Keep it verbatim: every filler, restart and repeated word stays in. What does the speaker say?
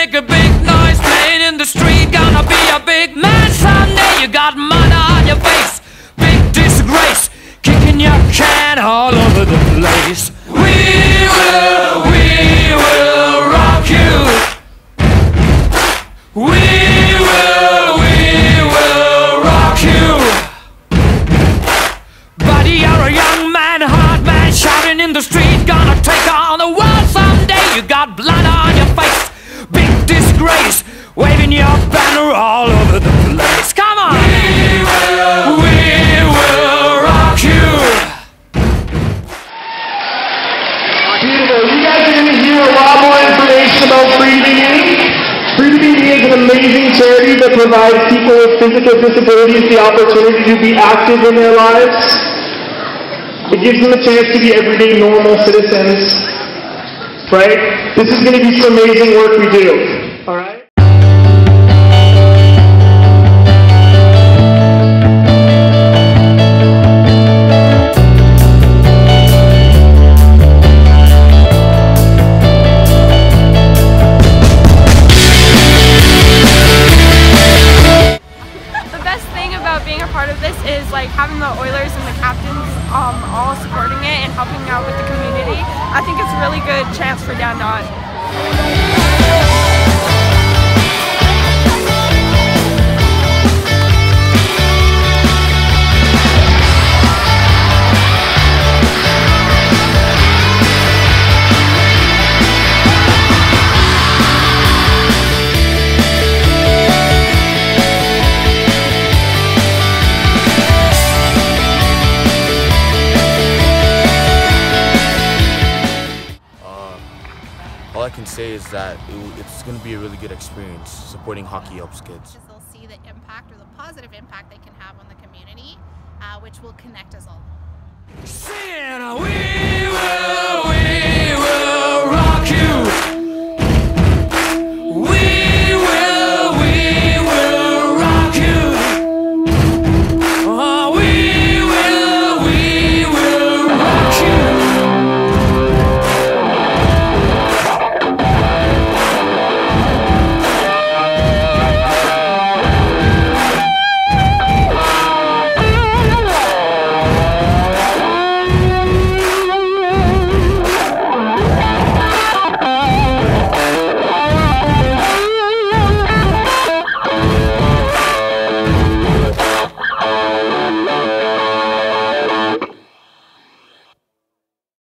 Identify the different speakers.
Speaker 1: make a big noise playing in the street. Gonna be a big man someday. You got mud on your face, big disgrace, kicking your can all over the place. We will, we will rock you. We will, we will rock you. Buddy, you're a young man, hard man, shouting in the street. Gonna take on the world someday. You got blood on your face, big disgrace, waving your banner all over the place. Come on! We will, we will rock you.
Speaker 2: Beautiful. You guys are going to hear a lot more information about Free to Be Me. Free to Be Me is an amazing charity that provides people with physical disabilities the opportunity to be active in their lives. It gives them a chance to be everyday normal citizens. Right? This is going to be some amazing work we do. All right?
Speaker 3: The best thing about being a part of this is like having the Oilers and the captains um, all supporting it and helping out with the community. I think it's a really good chance for Down Not.
Speaker 4: All I can say is that it, it's going to be a really good experience. Supporting hockey helps kids.
Speaker 5: They'll see the impact or the positive impact they can have on the community, uh, which will connect us all.
Speaker 1: Saying we will